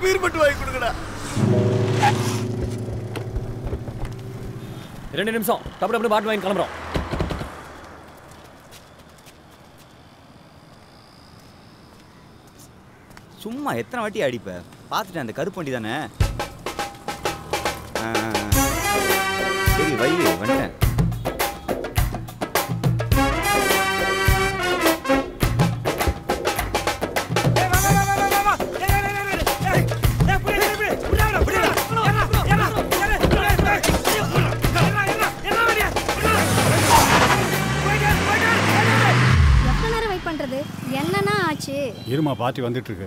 Beer மட்டும் வாங்கி கொடுங்கடா. 2 நிமிஷம் டப்பு டப்பு பாட்டு வாங்கி கிளம்புறோம். சும்மா எத்தனை வாட்டி அடிப்ப? பார்த்துட்டேன், அந்த கருப்பு வண்டி தானே. சரி வை, வந்துட்டேன். என்னன்னா ஆச்சு? இருமா, பார்ட்டி வந்துட்டு இருக்கு.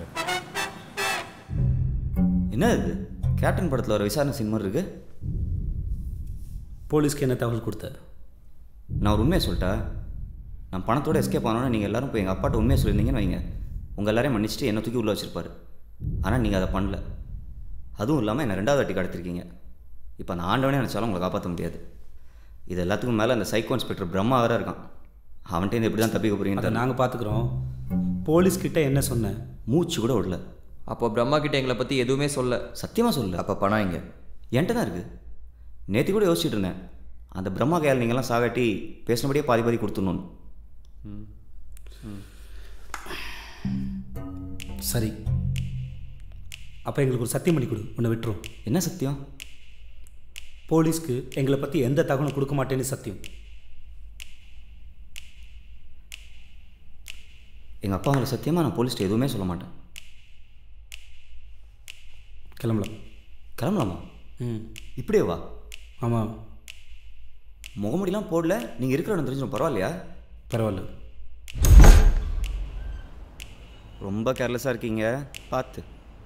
என்ன இது? கேப்டன் படத்தில் ஒரு விசாரணை சீன் மாதிரி இருக்கு. போலீஸ்க்கு என்ன தகவல் கொடுத்த? நான் ஒரு உண்மையை சொல்லிட்டா, நான் பணத்தோடு எஸ்கேப் ஆனோன்னா நீங்கள் எல்லோரும் போய் எங்கள் அப்பாட்ட உண்மையை சொல்லியிருந்தீங்கன்னு வைங்க, உங்கள் எல்லாரையும் மன்னிச்சுட்டு என்னை தூக்கி உள்ளே வச்சுருப்பார். ஆனால் நீங்கள் அதை பண்ணல. அதுவும் இல்லாமல் என்னை 2வது வாட்டி கடத்திருக்கீங்க. இப்போ அந்த ஆண்டவனே நினச்சாலும் உங்களை காப்பாற்ற முடியாது. இது எல்லாத்துக்கும் மேலே அந்த சைக்கோ இன்ஸ்பெக்டர் பிரம்மா வேறு இருக்கான். அவன்கிட்ட எப்படி தான் தப்பிக்க போகிறீங்கன்னு நாங்கள் பார்த்துக்குறோம். போலீஸ்கிட்ட என்ன சொன்னேன்? மூச்சு கூட விடல. அப்போ பிரம்மா கிட்ட எங்களை பற்றி எதுவுமே சொல்ல? சத்தியமாக சொல்லல. அப்போ பணம் இங்கே என்கிட்ட தான் இருக்குது. நேற்று கூட யோசிச்சுட்டு இருந்தேன், அந்த பிரம்மா கையால் நீங்கள்லாம் சாகாட்டி பேசினபடியே பாதி பாதி கொடுத்துடணும்னு. சரி, அப்போ எங்களுக்கு ஒரு சத்தியம் பண்ணி கொடு, உன்னை விட்டுரும். என்ன சத்தியம்? போலீஸ்க்கு எங்களை பற்றி எந்த தகவலும் கொடுக்க மாட்டேன்னு சத்தியம். எங்கள் அப்பா அவங்களை சத்தியமாக நான் போலீஸ்ட்டு எதுவுமே சொல்ல மாட்டேன். கிளம்பலாம். கிளம்பலாமா? இப்படியே வா. ஆமாம். முகமுடிலாம் போடல, நீங்கள் இருக்கிற இடம் தெரிஞ்சிடும். பரவாயில்லையா? பரவாயில்ல. ரொம்ப கேர்லெஸ்ஸாக இருக்கீங்க, பார்த்து.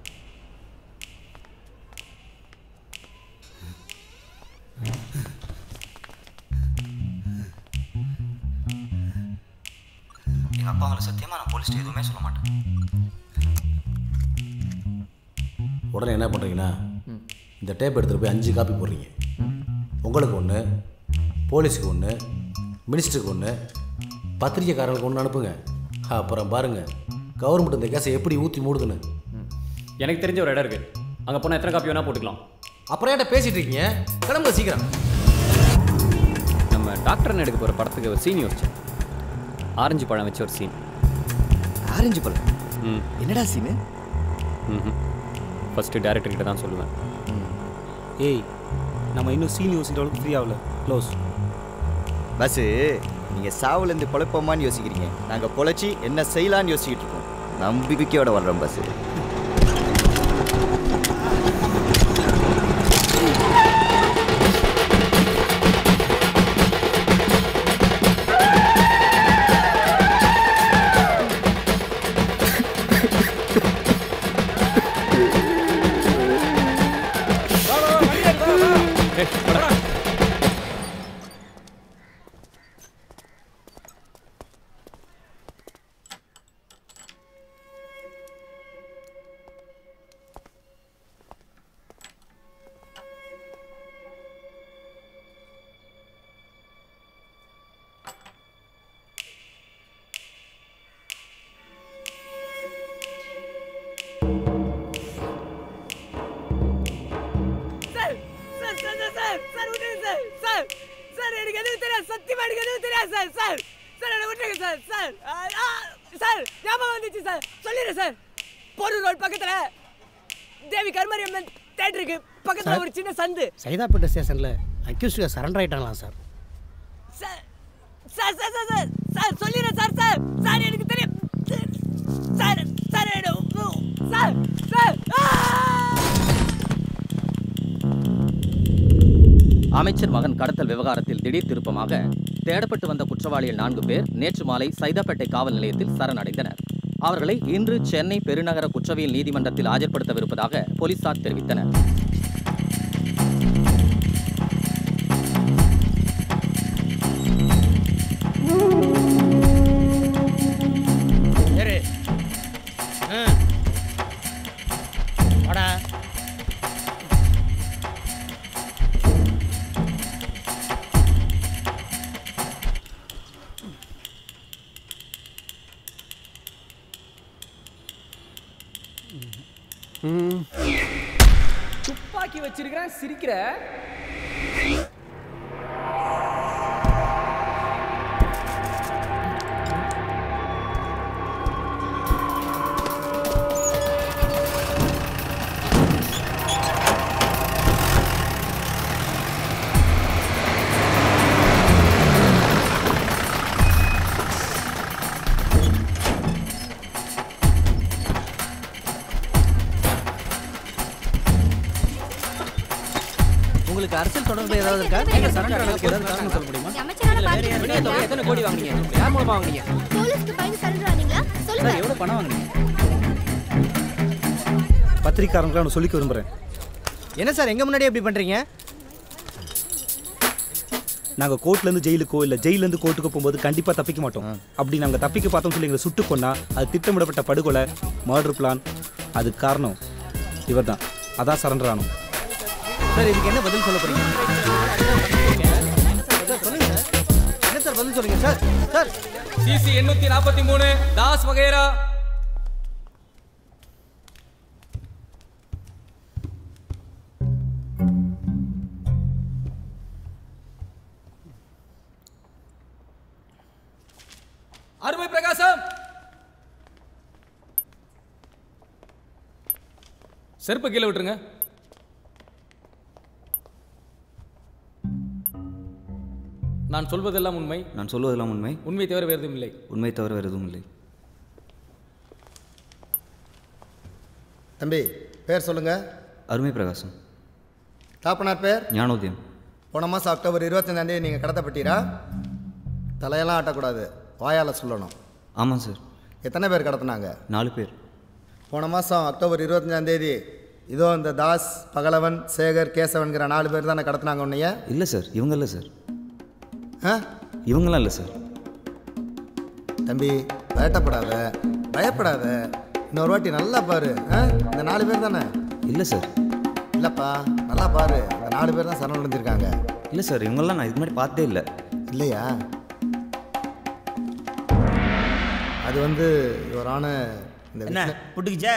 எங்கள் அப்பா அவங்களை சத்தியமாக நான் போலீஸ்ட்டு எதுவுமே சொல்ல மாட்டேன். உடனே என்ன பண்ணுறீங்கன்னா, இந்த டேப் எடுத்துகிட்டு போய் 5 காப்பி போடுறீங்க. உங்களுக்கு ஒன்று, போலீஸுக்கு ஒன்று, மினிஸ்டருக்கு ஒன்று, பத்திரிக்கைக்காரங்களுக்கு ஒன்று அனுப்புங்க. அப்புறம் பாருங்கள் கவர்மெண்ட் இந்த கேஸை எப்படி ஊற்றி மூடுதுன்னு. எனக்கு தெரிஞ்ச ஒரு இடம் இருக்குது, அங்கே போனால் எத்தனை காப்பி வேணால் போட்டுக்கலாம். அப்புறம் ஏன்ட்ட பேசிகிட்டு இருக்கீங்க? கிளம்புங்க சீக்கிரம். நம்ம டாக்டர்னு எடுக்க போகிற படத்துக்கு ஒரு சீன் யோசிச்சேன். ஆரஞ்சு பழம் வச்ச ஒரு சீன். ஆரஞ்சு பழம்? என்னடா சீனு? ஃபஸ்ட்டு டேரக்டர்கிட்ட தான் சொல்லுவேன். ஏய், நம்ம இன்னும் சீன் யோசிக்கிற அளவுக்கு ஃப்ரீ ஆகல. க்ளோஸ். பஸ்ஸு, நீங்கள் சாவுலேருந்து பொழைப்போமான்னு யோசிக்கிறீங்க, நாங்கள் பொழைச்சி என்ன செய்யலான்னு யோசிக்கிட்டு இருக்கோம். நம்பிக்கையோட வர்றோம் பஸ்ஸு. சைதாப்பேட்டை ஸ்டேஷனில் அக்யூஸ்டுக சரண்டர் ஆகிட்டாங்களா sir? Sir sir sir sir sir sir சொல்லிடுறேன் சார். சார் சார் எனக்கு தெரியும் சார். Sir sir sir. அமைச்சர் மகன் கடத்தல் விவகாரத்தில் திடீர் திருப்பமாக தேடப்பட்டு வந்த குற்றவாளிகள் 4 பேர் நேற்று மாலை சைதாப்பேட்டை காவல் நிலையத்தில் சரணடைந்தனர். அவர்களை இன்று சென்னை பெருநகர குற்றவியல் நீதிமன்றத்தில் ஆஜர்படுத்தவிருப்பதாக போலீசார் தெரிவித்தனர். துப்பாக்கி வச்சிருக்கிறேன் சிரிக்கிற. உங்களுக்கு அரசியல் தொடர்பு ஏதாவது இருக்கா? நீங்க சரண்டர் ஆனதுக்கு ஏதாவது காரணம் சொல்ல முடியுமா? எத்தனை கோடி வாங்குனீங்க? யார் மூலமா வாங்குனீங்க? போலீஸ்க்கு பயந்து சரண்டர் ஆனீங்களா? சொல்லுங்க. சார் எவ்வளவு பணம் வாங்குனீங்க? பத்திரிக்காரங்களுக்கு நான் சொல்லிக்க விரும்புகிறேன். என்ன சார் எங்க முன்னாடி எப்படி பண்றீங்க? நாங்கள் கோர்ட்லேருந்து ஜெயிலுக்கோ இல்லை ஜெயிலேருந்து கோர்ட்டுக்கு போகும்போது கண்டிப்பாக தப்பிக்க மாட்டோம். அப்படி நாங்கள் தப்பிக்க பார்த்தோம் சொல்லி எங்களை சுட்டு கொண்டா அது திட்டமிடப்பட்ட படுகொலை, மர்டர் பிளான். அதுக்கு காரணம் இவர் தான். அதான் சரண்டர் ஆனோம். சார் இதுக்கு என்ன பதில் சொல்ல போறீங்க? சொல்லுங்க சார். என்ன சார் பதில் சொல்லுங்க சார்? சார் சிசி 843 தாஸ் வகைரா. அருமை பிரகாசம். செருப்பு கீழே விட்டுருங்க. நான் சொல்வதெல்லாம் உண்மை. நான் சொல்வதெல்லாம் உண்மை. உண்மை தவிர வேறு எதுவும் இல்லை. உண்மை தவிர வேறு எதுவும் இல்லை. தம்பி பேர் சொல்லுங்க. அருமை பிரகாசம். தாப்பனார் பேர் ஞானோதயம். போன மாதம் அக்டோபர் 25 நீங்கள் கடத்தப்பட்டீரா? தலையெல்லாம் ஆட்டக்கூடாது, வாயால் சொல்லணும். ஆமாம் சார். எத்தனை பேர் கடத்தினாங்க? 4 பேர். போன மாதம் அக்டோபர் 25 இதோ இந்த தாஸ், பகலவன், சேகர், கேசவன்கிற 4 பேர் தானே கடத்தினாங்க உன்னைய? இல்லை சார், இவங்க இல்லை சார். இவங்களாம் இல்லை சார். தம்பி பயப்படாத, பயப்படாத. இன்னொரு வாட்டி நல்லா பாரு. இந்த 4 பேர் தானே? இல்லை சார். இல்லைப்பா, நல்லா பாரு. இந்த 4 பேர் தான் சரணடைஞ்சிருக்காங்க. இல்லை சார், இவங்கெல்லாம் நான் இதுக்கு முன்னாடி பார்த்தே இல்லை. இல்லையா? அது வந்து இவரான இந்த என்ன புட்டுக்குச்சா?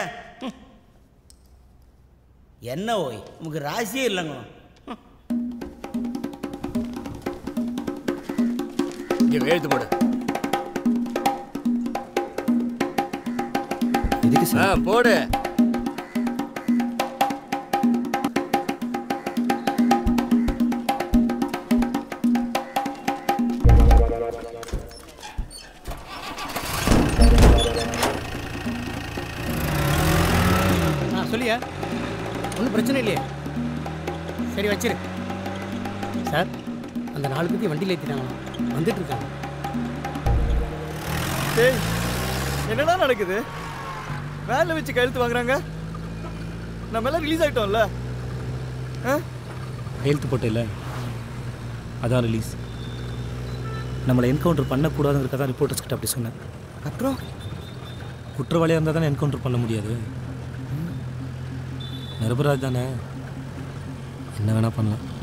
என்ன ஓய் உனக்கு ராசியே இல்லைங்க. இங்கே எழுத்து போடு. இதுக்கு சார் போடு. சொல்லியா? ஒன்றும் பிரச்சனை இல்லையே. சரி வச்சிரு. சார் அந்த 4 பேர்த்தையும் வண்டியில் ஏற்றிட்டாங்களா? வந்துட்டு இருக்காங்க. டேய் என்னடா நடக்குது? வேலை வச்சு கையெழுத்து வாங்குறாங்க. நம்ம எல்லாம் ரிலீஸ் ஆகிட்டோம்ல. கையெழுத்து போட்டில்ல, அதான் ரிலீஸ். நம்மளை என்கவுண்டர் பண்ணக்கூடாதுங்கிறத தான் ரிப்போர்ட்டர்ஸ்கிட்ட அப்படி சொன்னேன். அப்புறம் குற்றவாளியாக இருந்தால் தானே என்கவுண்டர் பண்ண முடியாது. நிரபராஜ் தானே, என்ன வேணால் பண்ணலாம்.